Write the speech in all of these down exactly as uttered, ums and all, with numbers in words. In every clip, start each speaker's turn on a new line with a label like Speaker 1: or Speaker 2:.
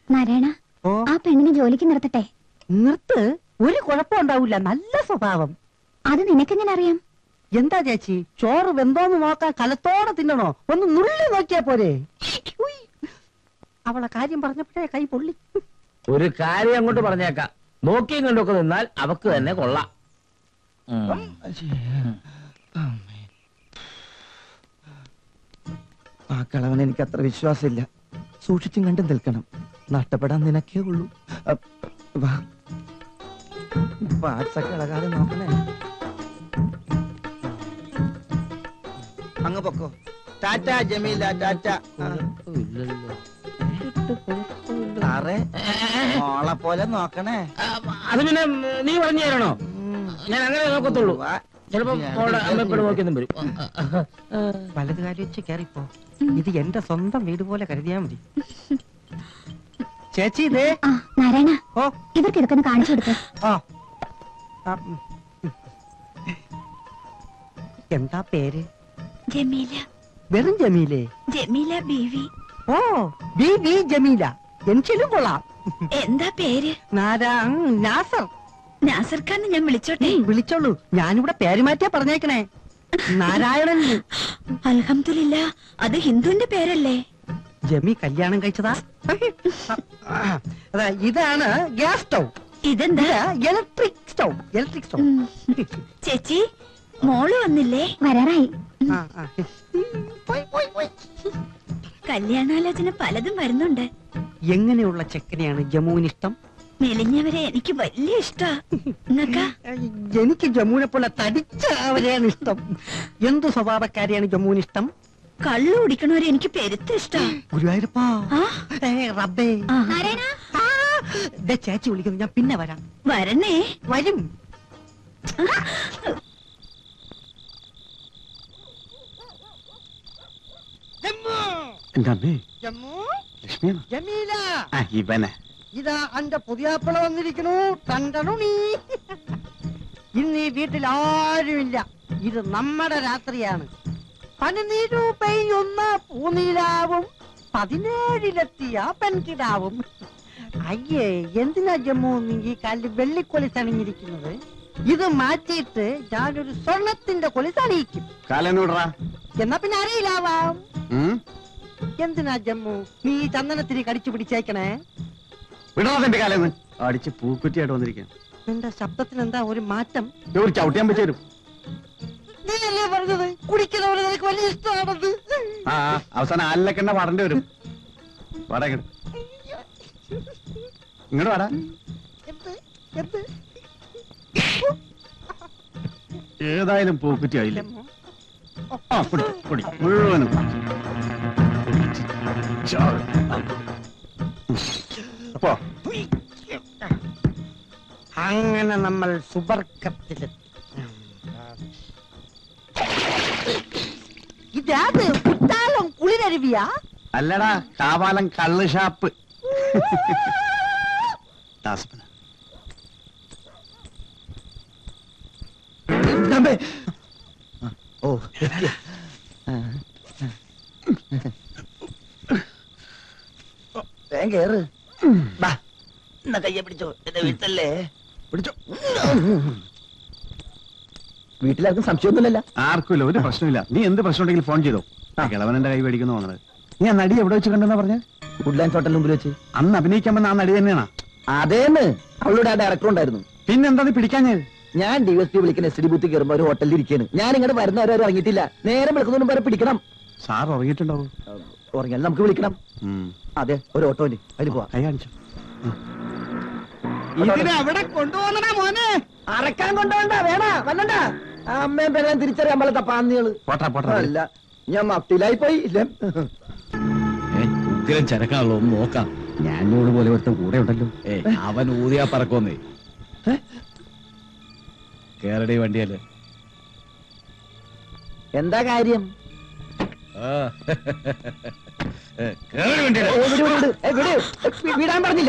Speaker 1: നാരായണ, ആ പെണ്ണിനെ ജോലിക്ക് നിർത്തട്ടെ.
Speaker 2: നിർത്ത്, ഒരു കുഴപ്പമുണ്ടാവില്ല, നല്ല സ്വഭാവം.
Speaker 1: അത് നിനക്കെങ്ങനെ അറിയാം?
Speaker 2: എന്താ ചേച്ചി, ചോറ് വെന്തോന്ന് നോക്കാൻ കലത്തോടെ തിന്നണോ? ഒന്ന് നുള്ളി നോക്കിയാ പോരെ? അവളെ കാര്യം പറഞ്ഞപ്പോഴേ കൈ പൊള്ളി.
Speaker 3: ഒരു കാര്യം അങ്ങോട്ട് പറഞ്ഞേക്കാം, നോക്കിയും കണ്ടൊക്കെ നിന്നാൽ അവക്ക് തന്നെ കൊള്ളാം.
Speaker 2: ആ കളവൻ എനിക്ക് അത്ര വിശ്വാസമില്ല. സൂക്ഷിച്ചും കണ്ടും നിൽക്കണം. നഷ്ടപ്പെടാൻ നിനക്കേ ഉള്ളൂ. വാ, പാട്സൊക്കെ ഇളകാതെ നോക്കണേ. അങ്ങ് പൊക്കോ. ടാറ്റ ജമീല, ടാറ്റ. മോളെ പോലെ നോക്കണേ.
Speaker 3: അത് പിന്നെ നീ പറഞ്ഞു തരണോ? ഞാൻ അങ്ങനെ നോക്കത്തുള്ളൂ. ചിലപ്പോ നോക്കിയൊന്നും വരും.
Speaker 2: വലത് കാര്യം വെച്ച് കയറിപ്പോ. ഇത് എന്റെ സ്വന്തം വീട് പോലെ കരുതിയാ മതി. ചേച്ചി ഇതേ.
Speaker 1: നാരായണ, ഇവർക്ക് ഇതൊക്കെ കാണിച്ചു കൊടുക്ക.
Speaker 2: എന്താ പേര്?
Speaker 1: ജമീല.
Speaker 2: വെറും ജമീലേ?
Speaker 1: ജമീല ബീവി.
Speaker 2: ഓ, ബീവി ജമീല. എനിക്കും കൊള്ളാം.
Speaker 1: എന്താ പേര്?
Speaker 2: നാരാ നാസർ.
Speaker 1: നാസർ ഖാൻ ഞാൻ വിളിച്ചോട്ടെ?
Speaker 2: വിളിച്ചോളൂ. ഞാനിവിടെ പേര് മാറ്റിയാ പറഞ്ഞേക്കണേ. നാരായണൻ.
Speaker 1: അൽഹംദുലില്ലാ, അത് ഹിന്ദുവിന്റെ പേരല്ലേ?
Speaker 2: ജമി കല്യാണം കഴിച്ചതാ. അതാ, ഇതാണ് ഗ്യാസ് സ്റ്റൗ.
Speaker 1: ഇതെന്താ?
Speaker 2: Electric stove. Electric stove.
Speaker 1: ചേച്ചി, മോള് വന്നില്ലേ? വരാറായി. കല്യാണാലോചന പലതും വരുന്നുണ്ട്.
Speaker 2: എങ്ങനെയുള്ള ചെക്കനെയാണ് ജമ്മുവിന് ഇഷ്ടം?
Speaker 1: മെലിഞ്ഞവരെ എനിക്ക് വലിയ ഇഷ്ടാ.
Speaker 2: എനിക്ക് ജമ്മുവിനെ പോലെ തടിച്ച അവരെയാണ് ഇഷ്ടം. എന്തു സ്വഭാവക്കാരെയാണ് ജമ്മുവിന് ഇഷ്ടം?
Speaker 1: കള്ളു കുടിക്കണവരെ എനിക്ക് പെരുത്ത ഇഷ്ടാ.
Speaker 2: ഗുരുവായൂരപ്പാ, റബ്ബേ. ചേച്ചി വിളിക്കുന്നു, ഞാൻ പിന്നെ വരാം.
Speaker 1: വരണേ.
Speaker 2: വരും. ഇതാ എന്റെ പുതിയാപ്പിള വന്നിരിക്കണു. തണ്ടണുണീ. ഇന്ന് ഈ വീട്ടിൽ ആരുമില്ല. ഇത് നമ്മുടെ രാത്രിയാണ്. പനിനീരു പെയ്യുന്ന പൂനീലാവും പതിനേഴിലെത്തിയ പെൺകിടാവും. അയ്യേ, എന്തിനാ ജമ്മു നീ ഈ കാലിൽ വെള്ളിക്കൊലി തണിഞ്ഞിരിക്കുന്നത്? ഇത് മാറ്റിയിട്ട് ഞാനൊരു സ്വർണത്തിന്റെ കൊലി തണിയിക്കും. എന്നാ പിന്നെ അറിയില്ലാവാം. എന്തിനാ ജമ്മു നീ ചന്ദനത്തിരി കടിച്ചു പിടിച്ചേക്കണേ?
Speaker 4: അടിച്ച് പൂക്കുറ്റിയായിട്ട് വന്നിരിക്കാൻ.
Speaker 2: നിന്റെ ശബ്ദത്തിന് എന്താ ഒരു മാറ്റം?
Speaker 4: ചവിട്ടിയാൻ പറ്റും.
Speaker 2: നീയല്ലേ പറഞ്ഞത് കുടിക്കുന്നവരെ നിനക്ക് വലിയ ഇഷ്ടമാണത്?
Speaker 4: ആ, അവസാനം ആലിലക്കെണ്ണ പാടേണ്ടി വരും. വാടാ ഇങ്ങോട്ട്. ഇങ്ങോട്ട് വാടാ. ഏതായാലും പൂക്കുറ്റി ആയില്ലേ? ആ, കുടി കുടി മുഴുവനും. അപ്പോ
Speaker 2: അങ്ങനെ നമ്മൾ സുബർക്കത്തിലെത്തി. ഇതാത് കുറ്റാലം കുളിരരുവിയാ?
Speaker 4: അല്ലടാ, കാവാലം കള്ള് ഷാപ്പ്.
Speaker 2: ഓ, കേറ്. കയ്യെ പിടിച്ചോ. എന്റെ വീട്ടല്ലേ?
Speaker 4: പിടിച്ചോ.
Speaker 2: വീട്ടിലാർക്കും സംശയമൊന്നുമില്ല.
Speaker 4: ആർക്കുമില്ല, ഒരു പ്രശ്നമില്ല. നീ എന്ത് പ്രശ്നം ഉണ്ടെങ്കിൽ ഫോൺ ചെയ്തോ. കിളവനെന്റെ കൈ മേടിക്കുന്നു തോന്നുന്നത്. നീ ആ നടി എവിടെ വെച്ച് കണ്ടെന്നാ പറഞ്ഞ?
Speaker 2: വുഡ്ലാൻഡ് ഹോട്ടലിന് മുമ്പിൽ വെച്ച്.
Speaker 4: അന്ന് അഭിനയിക്കാൻ വന്ന ആ നടി തന്നെയാണോ?
Speaker 2: അതേന്ന്. അവളുടെ ആ ഡയറക്ടർ ഉണ്ടായിരുന്നു.
Speaker 4: പിന്നെന്താ നീ പിടിക്കാൻ? ഞാൻ
Speaker 2: ഞാൻ ഡി എസ് പി വിളിക്കുന്ന എസ് ഡി ബൂത്തിൽ കയറുമ്പോ ഒരു ഹോട്ടലിൽ ഇരിക്കാണ്. ഞാൻ ഇങ്ങോട്ട് വരുന്നവരെ ഇറങ്ങിയിട്ടില്ല. നേരം വിളിക്കുന്നതിന് വരെ പിടിക്കണം.
Speaker 4: സാർ ഉറങ്ങിയിട്ടുണ്ടാവും.
Speaker 2: ഉറങ്ങിയാൽ നമുക്ക് വിളിക്കണം. അതെ, ഒരു ഓട്ടോന് അതിൽ പോവാ.
Speaker 4: കൈ കാണിച്ചു.
Speaker 2: അവിടെ കൊണ്ടുപോകണ മോനെ. അറക്കാൻ കൊണ്ടുപോകണ്ട. വേണ വന്നണ്ട. അമ്മയും പേരാൻ തിരിച്ചറിയാൻ പോലത്തെ പാന്നികള്. അല്ല, ഞാൻ മഫ്റ്റിലായി പോയി.
Speaker 5: ഉഗ്രം ചരക്കാണല്ലോ, ഒന്ന് നോക്കാം.
Speaker 4: ഞാനോട് പോലെ ഒരുത്തൻ കൂടെ ഉണ്ടല്ലോ.
Speaker 5: ഏ, അവൻ ഊതിയാ പറക്കോന്നേ. കേരളീ വണ്ടിയല്ലേ?
Speaker 2: എന്താ കാര്യം? വിടാൻ പറഞ്ഞില്ല.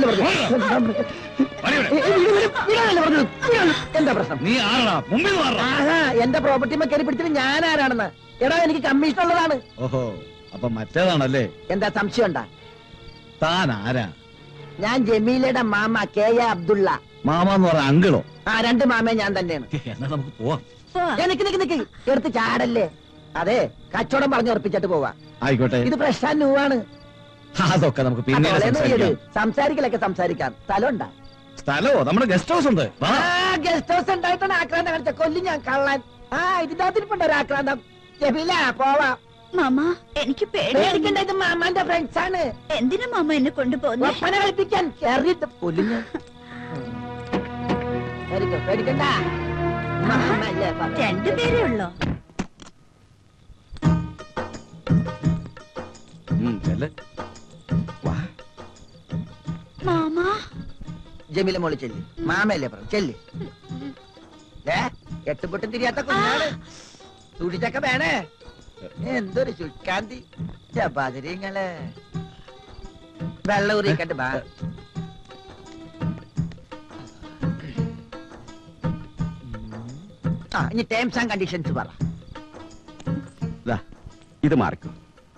Speaker 2: എന്താ പ്രശ്നം?
Speaker 5: നീ ആരാ? മുമ്പിൽ
Speaker 2: എന്റെ പ്രോപ്പർട്ടി കയറി പിടിച്ചിട്ട് ഞാൻ ആരാണെന്ന്? എടാ, എനിക്ക് കമ്മീഷൻ ഉള്ളതാണ്.
Speaker 5: ഓഹോ, അപ്പൊ മറ്റേതാണല്ലേ?
Speaker 2: എന്താ സംശയം ഉണ്ടാ?
Speaker 5: താൻ ആരാ?
Speaker 2: ഞാൻ ജമീലയുടെ മാമ കെ എ അബ്ദുള്ള.
Speaker 5: മാമ എന്ന് പറഞ്ഞ അങ്കിളോ?
Speaker 2: ആ രണ്ട് മാമേ ഞാൻ തന്നെയാണ്.
Speaker 5: എന്നാ നമുക്ക് പോവാം.
Speaker 1: പോവാ.
Speaker 2: ഏ, നിക്ക് നിക്ക് നിക്ക് എടുത്ത് ചാടല്ലേ. അതെ, കച്ചവടം പറഞ്ഞ് ഉറപ്പിച്ചിട്ട് പോവാ.
Speaker 5: ആയിക്കോട്ടെ.
Speaker 2: ഇത് ഫ്രഷ് ആൻഡ് ന്യൂ ആണ്.
Speaker 5: അതൊക്കെ നമുക്ക് പിന്നെ സംസാരിക്കാം.
Speaker 2: സംസാരിക്കലൊക്കെ സംസാരിക്കാം. സ്ഥലം ഉണ്ടാ?
Speaker 5: സ്ഥലമോ? നമ്മുടെ ഗസ്റ്റ് ഹൗസ് ഉണ്ട്. വാ.
Speaker 2: ഗസ്റ്റ് ഹൗസ് ഉണ്ടായിട്ടാണ് ആക്രാന്തം കാണിച്ച. കൊല്ലി ഞാൻ കള്ളൻ. ആ ഇതിന്റെ അകത്തിരിപ്പുണ്ട് ഒരു ആക്രാന്തം. ജമീല പോവാ.
Speaker 1: മാമ എനിക്ക് പേടിയാണ്.
Speaker 2: പേടിക്കണ്ട, ഇത് മാമാന്റെ ഫ്രണ്ട്സ് ആണ്.
Speaker 1: എന്തിനാ മാമ എന്നെ കൊണ്ടുപോകുന്നേ?
Speaker 2: ഒപ്പന കളിപ്പിക്കാൻ കേറിയിട്ട് കൊല്ലിഞ്ഞ. പേടിക്കണ്ട, മാമല്ലേ പറഞ്ഞത്.
Speaker 1: രണ്ടുപേരേ ഉള്ളോ?
Speaker 5: ഉം, ചെല്ല്. വാ.
Speaker 1: മാമ
Speaker 2: ജമീല മോളി ചെല്ലി. മാമയല്ലേ പറഞ്ഞു ചെല്ലി. ഏ എട്ടുപൊട്ടും തിരിയാത്ത കുഞ്ഞാണ്. സൂക്ഷിച്ചൊക്കെ വേണേ. എന്തൊരു ചുക്കാന്തി ചപ്പാതിരിങ്ങള്. വെള്ളം ഉറിയിക്കട്ടെ. ബാ ആ ഇനി ടേംസ് ആൻഡ് കണ്ടീഷൻസ് പറ.
Speaker 4: ദാ, ഇത് മാറിക്കും.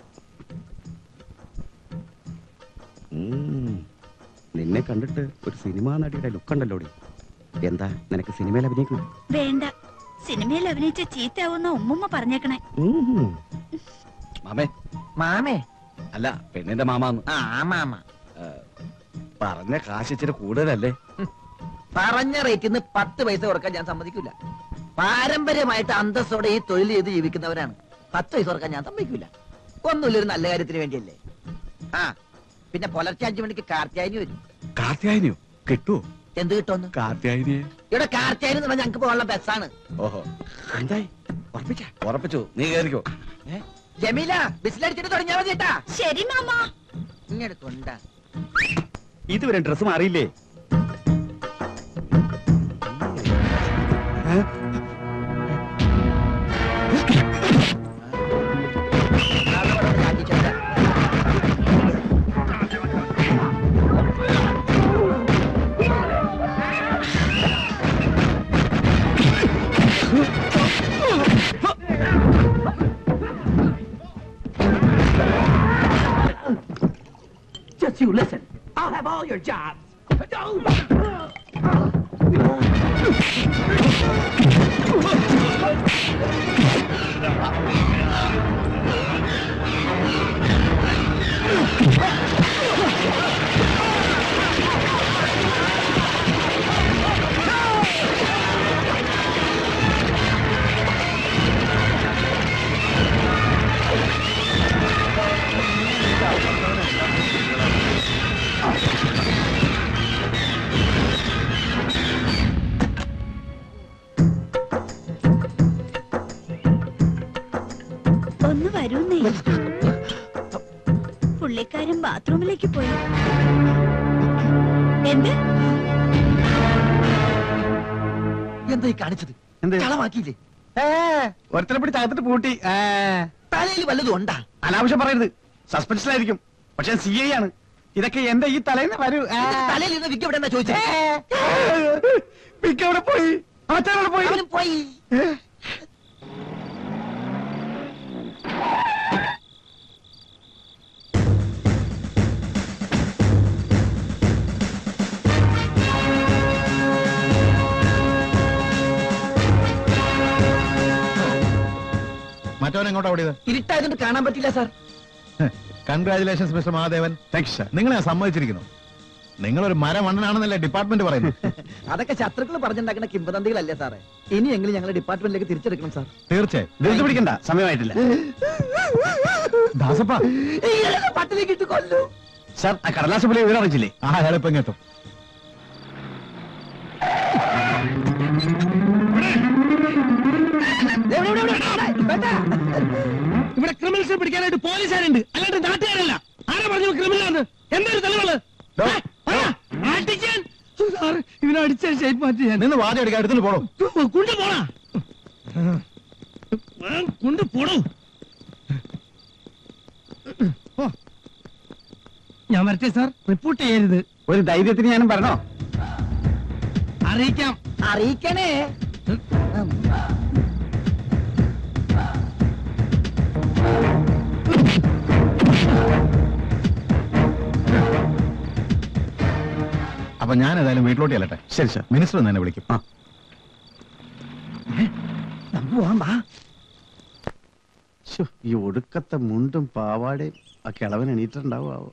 Speaker 4: നിന്നെ കണ്ടിട്ട് ഒരു സിനിമാ നടിയുടെ ലുക്ക് ഉണ്ടല്ലോ. എന്താ നിനക്ക് സിനിമയിൽ അഭിനയിക്കണം?
Speaker 1: വേണ്ട, സിനിമയിൽ അഭിനയിച്ച ചീത്തയാവുന്ന ഉമ്മുമ്മ പറഞ്ഞേക്കണേ.
Speaker 5: മാമേ.
Speaker 2: മാമേ?
Speaker 5: അല്ല, പെണ്ണിന്റെ മാമാന്ന്.
Speaker 2: ആ മാമ.
Speaker 5: പറഞ്ഞ കാശ് ഇച്ചിരി കൂടുതലല്ലേ?
Speaker 2: പറഞ്ഞ റേറ്റിന്ന് പത്ത് പൈസ കൊടുക്കാൻ ഞാൻ സമ്മതിക്കൂല. പാരമ്പര്യമായിട്ട് അന്തസ്സോടെ ഈ തൊഴിൽ ചെയ്ത് ജീവിക്കുന്നവരാണ്. പത്ത് പൈസ കൊടുക്കാൻ ഞാൻ സമ്മതിക്കൂല. ഒന്നുമില്ല, ഒരു നല്ല കാര്യത്തിന് വേണ്ടിയല്ലേ. ആ പിന്നെ പുലർച്ചെ അഞ്ചു മണിക്ക് കാർത്തിയായനി വരും.
Speaker 5: കാർത്തിയായനിയോ? കിട്ടുവോ?
Speaker 2: എന്ത് കിട്ടുമെന്ന്?
Speaker 5: കാർത്തിയായനിയെ
Speaker 2: ഇവിടെ കാർത്തിയായനി എന്ന് പറഞ്ഞാൽ ഞങ്ങൾക്ക് പോകാനുള്ള ബസ്സാണ്.
Speaker 5: ഓഹോ, എന്തായി? ഉറപ്പിച്ച? ഉറപ്പിച്ചു. നീ കേറിക്കോ.
Speaker 2: ജമീല ബിസിലടിച്ചിട്ട് തുടങ്ങിയാൽ മതി കേട്ടാ.
Speaker 1: ശരി മാമ.
Speaker 2: ഇങ്ങെടുത്തുണ്ട.
Speaker 4: ഇതുവരെ ഡ്രസ് മാറിയില്ലേ?
Speaker 2: Just you listen. I'll have all your jobs.
Speaker 1: ഒന്ന് വരൂന്നേ. പുള്ളിക്കാരൻ ബാത്റൂമിലേക്ക് പോയി. എന്ത്
Speaker 2: എന്തായി കാണിച്ചത്?
Speaker 4: എന്ത്?
Speaker 2: കളമാക്കിയില്ലേ?
Speaker 4: ഒരുത്തനെ പിടിച്ച് അകത്തിട്ട് പൂട്ടി.
Speaker 2: തലയിൽ വല്ലതും ഉണ്ടാ?
Speaker 4: അനാവശ്യം പറയരുത്, സസ്പെൻഷനിലായിരിക്കും. പക്ഷെ സി ഐ ആണ്. ഇതൊക്കെ എന്റെ ഈ തലേന്ന് വരൂ.
Speaker 2: തലയിൽ നിന്ന് വിക്ക് എവിടെ ചോദിച്ചേ?
Speaker 4: അവിടെ പോയി. അവിടെ പോയി.
Speaker 2: അവനും പോയി.
Speaker 6: മറ്റവൻ എങ്ങോട്ടാ ഓടിയത്?
Speaker 2: ഇരുട്ടായതുകൊണ്ട് കാണാൻ പറ്റില്ല sir.
Speaker 6: Congratulations mister Mahadevan.
Speaker 4: Thanks sir.
Speaker 6: നിങ്ങളെ ഞാൻ സമ്മതിച്ചിരിക്കുന്നു. നിങ്ങളൊരു മരമണ്ണനാണെന്നല്ലേ ഡിപ്പാർട്ട്മെന്റ് പറയുന്നു.
Speaker 2: അതൊക്കെ ശത്രുക്കൾ പറഞ്ഞുണ്ടാക്കുന്ന കിംവദന്തികളല്ലേ സാറേ. ഇനിയെങ്കിലും ഞങ്ങൾ ഡിപ്പാർട്ട്മെന്റിലേക്ക് തിരിച്ചെടുക്കണം സാർ.
Speaker 6: തീർച്ചയായും.
Speaker 4: ധൃതി പിടിക്കണ്ട, സമയമായിട്ടില്ല.
Speaker 6: ദാസപ്പ
Speaker 2: പട്ടിലേക്ക് ഇട്ട് കൊല്ലു
Speaker 4: സാർ. ആ കടലാസ് പോലെ വിവരം അറിയിച്ചില്ലേ?
Speaker 6: ആ എളുപ്പം എത്തും.
Speaker 3: ഇവിടെ ക്രിമിനൽസിനെ പിടിക്കാനായിട്ട് പോലീസുകാരുണ്ട്, അല്ലാണ്ട് നാട്ടുകാരല്ല. ആരാ പറഞ്ഞു ക്രിമിനലാണ്? എന്തൊരു തെളിവുകള്? ഇവനെ അടിച്ച ഷേപ്പ് മാറ്റി ഞാൻ
Speaker 6: നിന്ന് വാദം എടുക്കാൻ എടുത്തിട്ട് പോണോ?
Speaker 3: കൊണ്ടു പോടാ, കൊണ്ടു പോടൂ. ഞാൻ വരട്ടെ സാർ. റിപ്പോർട്ട് ചെയ്യരുത്.
Speaker 4: ഒരു ധൈര്യത്തിന് ഞാനും പറഞ്ഞോ?
Speaker 3: അറിയിക്കാം.
Speaker 2: അറിയിക്കണേ.
Speaker 6: അപ്പൊ ഞാൻ ഏതായാലും വീട്ടിലോട്ട് ചെല്ലട്ടെ.
Speaker 4: ശരി സാർ.
Speaker 6: മിനിസ്റ്റർ ഒന്ന് എന്നെ വിളിക്കും.
Speaker 4: ആ. ശ്ശോ, ഈ ഒടുക്കത്തെ മുണ്ടും പാവാടയും ആ കിളവൻ എണീറ്റിട്ടുണ്ടാവോ ആവോ.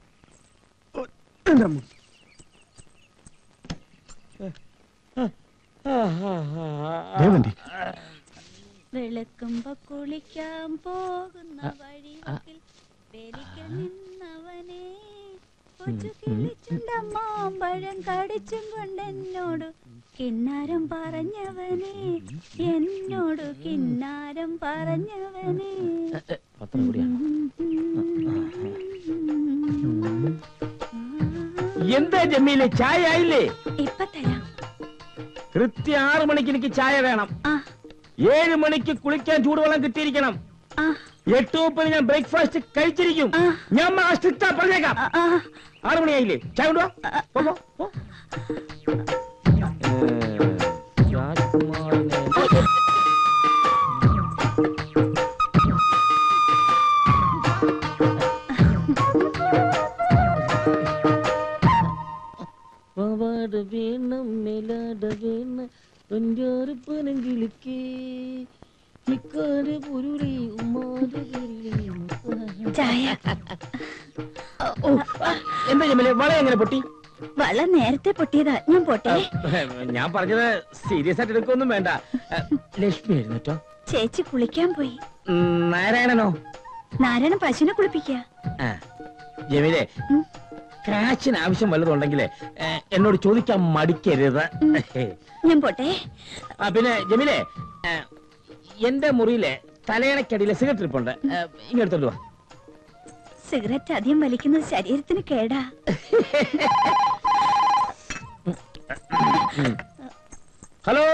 Speaker 4: ദേവന്തി
Speaker 1: വെളുക്കുമ്പോ കുളിക്കാൻ പോകുന്ന വഴിയിൽ വേലിക്കൽ നിന്നവനെ കൊച്ചു കിളിച്ചുണ്ടമ്മാമ്പഴം കടിച്ചും കൊണ്ടെന്നോട് കിന്നാരം പറഞ്ഞവനെ എന്നോട് കിന്നാരം പറഞ്ഞവനെ.
Speaker 3: എന്താ ജമീലെ, ചായ ആയില്ലേ?
Speaker 1: ഇപ്പൊ തരാം.
Speaker 3: കൃത്യം ആറു മണിക്ക് എനിക്ക് ചായ വേണം.
Speaker 1: ആ
Speaker 3: ഏഴ് മണിക്ക് കുളിക്കാൻ ചൂടുവെള്ളം കിട്ടിയിരിക്കണം.
Speaker 1: ആ
Speaker 3: എട്ട് മുപ്പത് ഞാൻ ബ്രേക്ക്ഫാസ്റ്റ് കഴിച്ചിരിക്കും.
Speaker 1: ആ.
Speaker 3: ഞാൻ സ്ട്രിക്റ്റാ പറഞ്ഞേക്കാം.
Speaker 1: ആ, ആ.
Speaker 3: ആറു മണിയായില്ലേ? ചായ കൊണ്ടുവാ. പോ, പോ, പോ. രാജ്കുമാറിനെ പാവാട വേണം മേലാട വേണം കൊഞ്ചാറ് പനങ്കിളിക്കേ മിക്കാട് പുരുളി ഉമ്മാട്
Speaker 1: ചായ.
Speaker 3: എന്താ ജമീലെ, വള എങ്ങനെ പൊട്ടി?
Speaker 1: വള നേരത്തെ പൊട്ടിയതാ. ഞാൻ പോട്ടെ.
Speaker 3: ഞാൻ പറഞ്ഞത് സീരിയസ് ആയിട്ട് എടുക്കൊന്നും വേണ്ട. ലക്ഷ്മി എഴുന്നേറ്റോ?
Speaker 1: ചേച്ചി കുളിക്കാൻ പോയി.
Speaker 3: നാരായണനോ?
Speaker 1: നാരായണൻ പശുവിനെ കുളിപ്പിക്ക.
Speaker 3: ജമീലെ, കാശിന് ആവശ്യം വല്ലതുണ്ടെങ്കിലേ എന്നോട് ചോദിക്കാൻ മടിക്കരുത്.
Speaker 1: ഞാൻ പോട്ടെ.
Speaker 3: ആ പിന്നെ ജമീലെ, എന്റെ മുറിയിലെ തലയണക്കടിയിലെ സിഗരറ്റ് ഇരിപ്പുണ്ട്, ഇങ്ങെടുത്തോണ്ട് വാ.
Speaker 1: സിഗരറ്റ് അധികം വലിക്കുന്നത് ശരീരത്തിന് കേടാ.
Speaker 3: ഹലോ.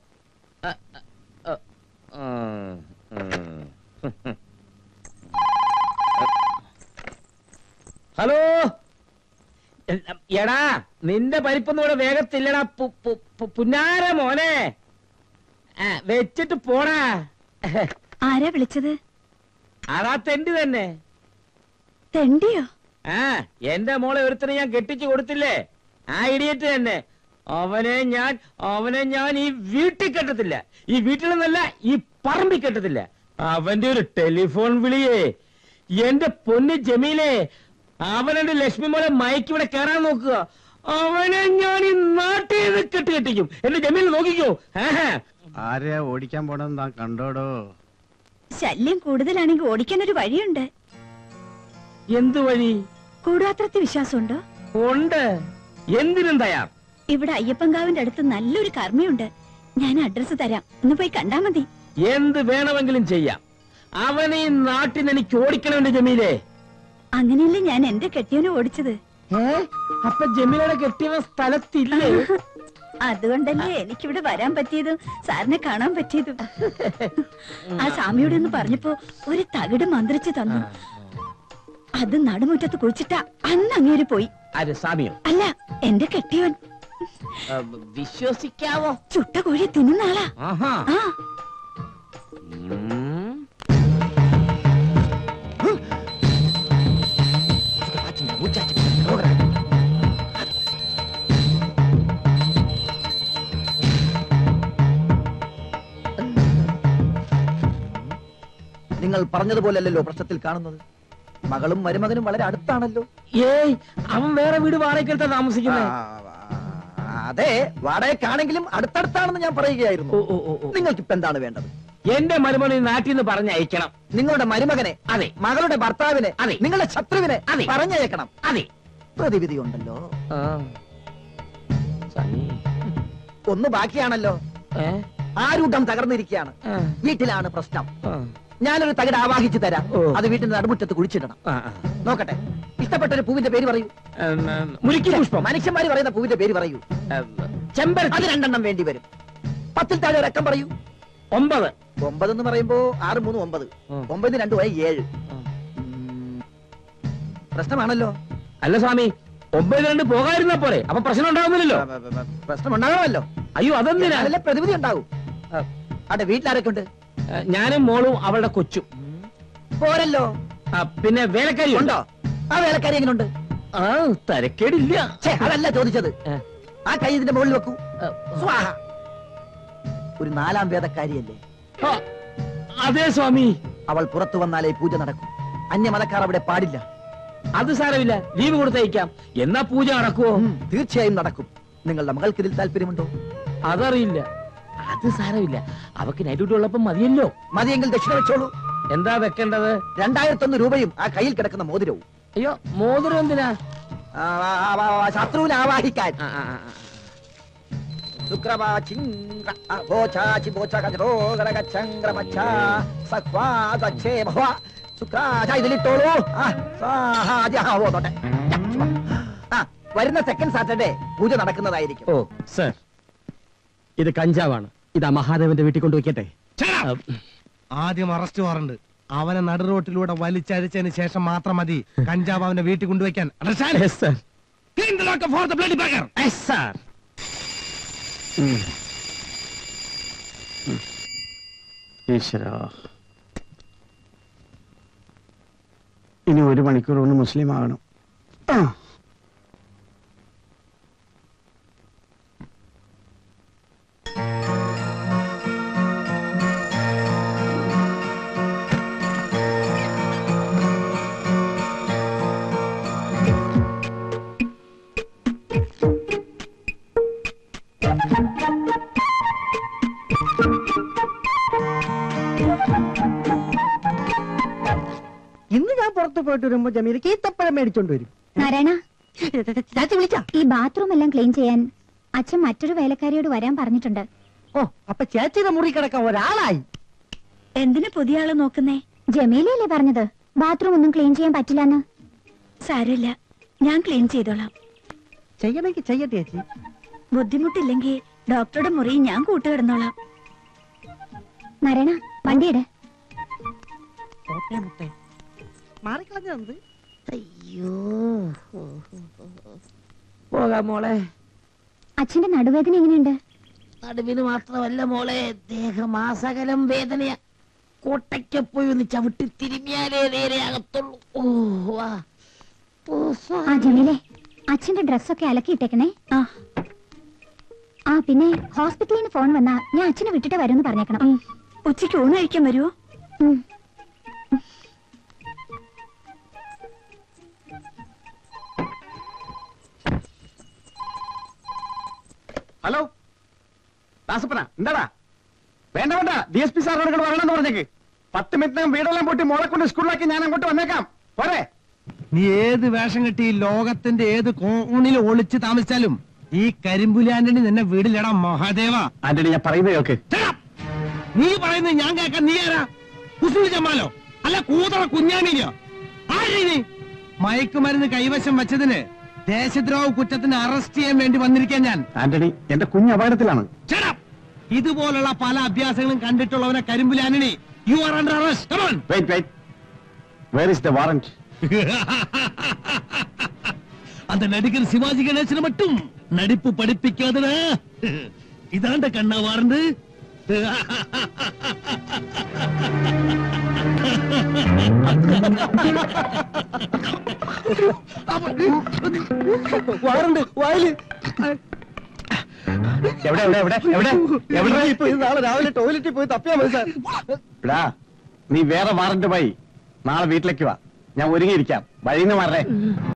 Speaker 3: ഹലോ. എടാ, നിന്റെ പരിപ്പൊന്നും ഇവിടെ വേഗത്തില്ലടാ പുന്നാര മോനെ. വെച്ചിട്ട് പോടാ.
Speaker 1: ആരാ വിളിച്ചത്?
Speaker 3: അതാ തെണ്ടി തന്നെ.
Speaker 1: തെണ്ടിയോ?
Speaker 3: ആ, എന്റെ മോളെ ഒരുത്തനെ ഞാൻ കെട്ടിച്ചു കൊടുത്തില്ലേ, ആ ഇടിയറ്റ് തന്നെ. അവനെ ഞാൻ അവനെ ഞാൻ ഈ വീട്ടിൽ കെട്ടത്തില്ല, ഈ വീട്ടിൽ നിന്നല്ല ഈ പറമ്പിൽ കെട്ടത്തില്ല. അവന്റെ ഒരു ടെലിഫോൺ വിളിയേ, എന്റെ പൊന്ന് ജമീലേ, അവനെ ലക്ഷ്മി മോളെ മയക്കിവിടെ കയറാൻ നോക്കുക. അവനെ ഞാൻ ഈ നാട്ടിൽ നിന്ന് കെട്ട് കെട്ടിക്കും. എന്റെ ജമീൽ നോക്കിക്കോ.
Speaker 4: ആരെയാ ഓടിക്കാൻ പോണെന്ന് താൻ കണ്ടോടോ?
Speaker 1: ശല്യം കൂടുതലാണെങ്കിൽ ഓടിക്കാൻ ഒരു വഴിയുണ്ട്.
Speaker 3: എന്തു വഴി?
Speaker 1: കൂടാത്രത്തിൽ വിശ്വാസമുണ്ടോ?
Speaker 3: ഉണ്ട്. എന്തിനും തയ്യാർ.
Speaker 1: ഇവിടെ അയ്യപ്പൻകാവിന്റെ അടുത്ത് നല്ലൊരു കർമ്മയുണ്ട്. ഞാൻ അഡ്രസ് തരാം, ഒന്ന് പോയി കണ്ടാ മതി.
Speaker 3: എന്ത് വേണമെങ്കിലും ചെയ്യാം. അവനെ ഈ നാട്ടിൽ നിന്ന് എനിക്ക് ഓടിക്കണമെന്റെ ജമീലേ.
Speaker 1: അങ്ങനെയല്ലേ ഞാൻ എന്റെ കെട്ടിയവനെ ഓടിച്ചത്.
Speaker 3: അപ്പൊ ജമീലയുടെ കെട്ടിയവൻ സ്ഥലത്തില്ലേ?
Speaker 1: അതുകൊണ്ടല്ലേ എനിക്കിവിടെ വരാൻ പറ്റിയതും സാറിനെ കാണാൻ പറ്റിയതും. ആ സ്വാമിയോട് ഒന്ന് പറഞ്ഞപ്പോ ഒരു തകിട് മന്ത്രിച്ചു തന്നു. അത് നടുമുറ്റത്ത് കുഴിച്ചിട്ടാ അന്ന് അങ്ങേര് പോയി.
Speaker 3: ആര്, സ്വാമിയോ?
Speaker 1: അല്ല, എന്റെ കെട്ടിയവൻ.
Speaker 3: വിശ്വസിക്കാവോ?
Speaker 1: ചുട്ട കോഴി തിന്നുന്ന ആളാ.
Speaker 3: ആഹാ.
Speaker 1: ആ
Speaker 2: നിങ്ങൾ പറഞ്ഞതുപോലല്ലോ പ്രശ്നത്തിൽ കാണുന്നത്. മകളും മരുമകനും വളരെ അടുത്താണല്ലോ.
Speaker 3: ഏയ്, അവൻ വേറെ വീട് വാടകയ്ക്കെടുത്താ താമസിക്കുന്നത്.
Speaker 2: അതെ, വാടകയ്ക്കാണെങ്കിലും അടുത്തടുത്താണെന്ന് ഞാൻ പറയുകയായിരുന്നു. നിങ്ങൾക്ക് ഇപ്പൊ എന്താണ് വേണ്ടത്?
Speaker 3: എന്റെ മരുമകനെ നാട്ടിൽ നിന്ന് പറഞ്ഞയക്കണം.
Speaker 2: നിങ്ങളുടെ മരുമകനെ?
Speaker 3: അതെ.
Speaker 2: മകളുടെ ഭർത്താവിനെ?
Speaker 3: അതെ.
Speaker 2: നിങ്ങളുടെ ശത്രുവിനെ?
Speaker 3: അതെ.
Speaker 2: പറഞ്ഞയക്കണം.
Speaker 3: അതെ.
Speaker 2: പ്രതിവിധി ഉണ്ടല്ലോ. ഒന്ന് ബാക്കിയാണല്ലോ. ആരൂഢം തകർന്നിരിക്കുകയാണ്. വീട്ടിലാണ് പ്രശ്നം. ഞാനൊരു തകിട് ആവാഹിച്ചു തരാം. അത് വീട്ടിൽ നടുമുറ്റത്ത് കുഴിച്ചിടണം. നോക്കട്ടെ, ഇഷ്ടപ്പെട്ട ഒരു പൂവിന്റെ പേര് പറയൂ.
Speaker 3: മുരിക്കി പുഷ്പം.
Speaker 2: മനുഷ്യന്മാര് പറയുന്ന പൂവിന്റെ പേര് പറയൂ.
Speaker 3: ചെമ്പരത്തി.
Speaker 2: അത് രണ്ടെണ്ണം വേണ്ടി വരും. പത്തിൽ താഴെ ഒരക്കം പറയൂ.
Speaker 3: ഒമ്പത്.
Speaker 2: ഒമ്പത് എന്ന് പറയുമ്പോ ആറ് മൂന്ന് ഒമ്പത്. ഒമ്പതിന് രണ്ടു പോയ ഏഴ്. പ്രശ്നമാണല്ലോ.
Speaker 3: അല്ല സ്വാമി, ഒമ്പത് രണ്ട് പോകാതിരുന്ന പോലെ അപ്പൊ പ്രശ്നം ഉണ്ടാവുന്നില്ലല്ലോ.
Speaker 2: പ്രശ്നം ഉണ്ടാകണമല്ലോ.
Speaker 3: അയ്യോ, അതെന്തിനാ?
Speaker 2: അതല്ലേ പ്രതിവിധി ഉണ്ടാവും. അവിടെ വീട്ടിലാരൊക്കെ ഉണ്ട്?
Speaker 3: ഞാനും മോളും അവളുടെ കൊച്ചും.
Speaker 2: പോരല്ലോ.
Speaker 3: പിന്നെ വേലക്കാരി
Speaker 2: ഉണ്ടോ? ആ വേലക്കാരി എങ്ങനെയുണ്ട്?
Speaker 3: ആ, തരക്കേടില്ല.
Speaker 2: അതല്ല ചോദിച്ചത്. ആ കൈ ഇതിന്റെ മുകളിൽ വെക്കൂ. സ്വാഹ. ഒരു നാലാം വേദക്കാരിയല്ലേ?
Speaker 3: ആ, അതെ സ്വാമി.
Speaker 2: അവൾ പുറത്തു വന്നാലേ പൂജ നടക്കും. അന്യമതക്കാർ അവിടെ പാടില്ല.
Speaker 3: അത് സാരമില്ല, ലീവ് കൊടുത്തയക്കാം. എന്നാ പൂജ നടക്കുവോ?
Speaker 2: ഉം, തീർച്ചയായും നടക്കും. നിങ്ങളുടെ മകൾക്ക് ഇതിൽ താല്പര്യമുണ്ടോ?
Speaker 3: അതറിയില്ല. അത് സാരമില്ല, അവക്ക് നൈറ്റ് ഡ്യൂട്ടി ഉള്ളപ്പം മതിയല്ലോ.
Speaker 2: മതിയെങ്കിൽ ദക്ഷിണ വെച്ചോളൂ.
Speaker 3: എന്താ വെക്കേണ്ടത്?
Speaker 2: രണ്ടായിരത്തൊന്ന് രൂപയും ആ കയ്യിൽ കിടക്കുന്ന മോതിരവും.
Speaker 3: അയ്യോ, മോതിരം എന്തിനാ?
Speaker 2: ആ, ആ, ആ, ആ, ശത്രുവിനെ ആവാഹിക്കാൻ.
Speaker 3: ആ, ആ, ആ.
Speaker 2: ശുക്രവാചിങ്ര അഭോചാചി ഭോചകജോ ഗടകചംഗ്രമച്ഛ സക്വാദച്ഛേ ഭവ ശുക്രാച ഇതിലിട്ടോളൂ. ആ, സ്വാഹാജി. ആ, ഓ, തൊട്ടെ. ആ, വരുന്ന സെക്കൻഡ് സാറ്റർഡേ പൂജ നടക്കുന്നതായിരിക്കും.
Speaker 3: ഓ സർ, ഇത് കഞ്ചാവാണ്. ഇതാ മഹാദേവന്റെ വീട്ടിൽ കൊണ്ടുവയ്ക്കട്ടെ.
Speaker 7: ആദ്യം അറസ്റ്റ് വാറണ്ട്. അവനെ നടുറോട്ടിലൂടെ വലിച്ചഴിച്ചതിന് ശേഷം മാത്രം മതി കഞ്ചാവ് അവന്റെ വീട്ടിൽ കൊണ്ടുവയ്ക്കാൻ.
Speaker 4: ഈശ്വരാ, ഇനി ഒരു മണിക്കൂർ കൊണ്ട് മുസ്ലിം ആകണം. ആ,
Speaker 8: ഇന്ന് ഞാൻ പുറത്ത് പോയിട്ട് വരുമ്പോ ജമീലക്ക് ഈത്തപ്പഴം മേടിച്ചോണ്ട് വരും.
Speaker 1: നാരായണ,
Speaker 8: ചാച്ചി വിളിച്ചാ?
Speaker 1: ഈ ബാത്റൂം എല്ലാം ക്ലീൻ ചെയ്യാൻ അച്ഛൻ മറ്റൊരു വേലക്കാരിയോട് വരാൻ പറഞ്ഞിട്ടുണ്ട്.
Speaker 8: ഓ, അപ്പൊ ചേച്ചിയുടെ മുറി കിടക്കാൻ ഒരാളായി.
Speaker 1: എന്തിനു പുതിയ ആള് നോക്കുന്നേ?
Speaker 9: ജമീലയല്ലേ പറഞ്ഞത് ബാത്റൂം ഒന്നും ക്ലീൻ ചെയ്യാൻ പറ്റില്ലെന്ന്?
Speaker 1: സാരമില്ല, ഞാൻ ക്ലീൻ ചെയ്തോളാം.
Speaker 8: ചെയ്യണമെങ്കിൽ ചെയ്യട്ടെ ചേച്ചി.
Speaker 1: ബുദ്ധിമുട്ടില്ലെങ്കിൽ ഡോക്ടറുടെ മുറി ഞാൻ കൂട്ടുകിടന്നോളാം.
Speaker 9: നാരായണ, വണ്ടിയിട്.
Speaker 8: മാറിക്കളഞ്ഞത്.
Speaker 9: അയ്യോ,
Speaker 3: പോകാം മോളെ.
Speaker 9: അച്ഛന്റെ നടുവേദന എങ്ങനെയുണ്ട്?
Speaker 3: നടുവിന് മാത്രമല്ല മോളെ, ദേഹമാസകലം വേദനയാ. കോട്ടയ്ക്ക് പോയി ഒന്ന് ചവിട്ടി തിരിഞ്ഞാലേ നേരെ അകത്തുള്ളൂ. ഓ, വാ. ഓ,
Speaker 9: ആ ജമീലെ, അച്ഛന്റെ ഡ്രസ്സൊക്കെ അലക്കിയിട്ടേക്കണേ. ആ ആ പിന്നെ ഹോസ്പിറ്റലിൽ നിന്ന് ഫോൺ വന്നാ ഞാൻ അച്ഛനെ വിട്ടിട്ട് വരുമെന്ന് പറഞ്ഞേക്കണം.
Speaker 1: ഉച്ചയ്ക്ക് ഊണ് കഴിക്കാൻ വരുമോ?
Speaker 4: ഹലോ ദാസപ്പന, എന്താടാ? വേണ്ട വേണ്ട, ഡി എസ് പി സാറിനോട് വരണമെന്ന് പറഞ്ഞേക്ക്. പത്ത് മിനിറ്റിനും വീടെല്ലാം പൊട്ടി മോളെ കൊണ്ട് സ്കൂളിലാക്കി ഞാൻ അങ്ങോട്ട് വന്നേക്കാം. പോരെ?
Speaker 7: നീ ഏത് വേഷം കെട്ടി ലോകത്തിന്റെ ഏത് കോണിൽ ഒളിച്ച് താമസിച്ചാലും ഈ കരിമ്പുലി ആന്റണി നിന്നെ വീടിലടാ മഹാദേവ.
Speaker 4: ആന്റണി, ഞാൻ പറയുന്നത് കേൾക്ക്.
Speaker 7: നീ പറയുന്നത് ഞാൻ കേൾക്കാൻ നീ ആരാ? കുസൂലി ജമാലോ അല്ല കൂതറ കുഞ്ഞാമിയോ? ആരീ നീ? മയക്കുമരുന്ന് കൈവശം വെച്ചതിന് ദേശദ്രോഹ കുറ്റത്തിന് അറസ്റ്റ് ചെയ്യാൻ വേണ്ടി വന്നിരിക്കാൻ ഞാൻ.
Speaker 4: ആന്റണി, എന്റെ കുഞ്ഞ് അപകടത്തിലാണ്.
Speaker 7: ഇതുപോലുള്ള പല അഭ്യാസങ്ങളും കണ്ടിട്ടുള്ളവനെ Karimpuli Antony, you are under arrest. Come on.
Speaker 4: Wait wait, where is the warrant?
Speaker 7: அந்த நடிகர் சிவாஜி கணேசன் மட்டும் நடிப்பு படிப்பிக்காதடா. இதாண்ட கண்ணா வார்ந்து
Speaker 8: വാറുണ്ട് വായില്.
Speaker 4: എവിടെ എവിടെ എവിടെ എവിടെ എവിടെ?
Speaker 8: ഇപ്പൊ ഇത് നാളെ രാവിലെ ടോയ്ലറ്റിൽ പോയി തപ്പിയാ മതി സാർ.
Speaker 4: എടാ, നീ വേറെ വാറന്റ് പോയി നാളെ വീട്ടിലേക്ക് വാ. ഞാൻ ഒരുങ്ങിയിരിക്കാം. വഴിന്ന് മാറേ.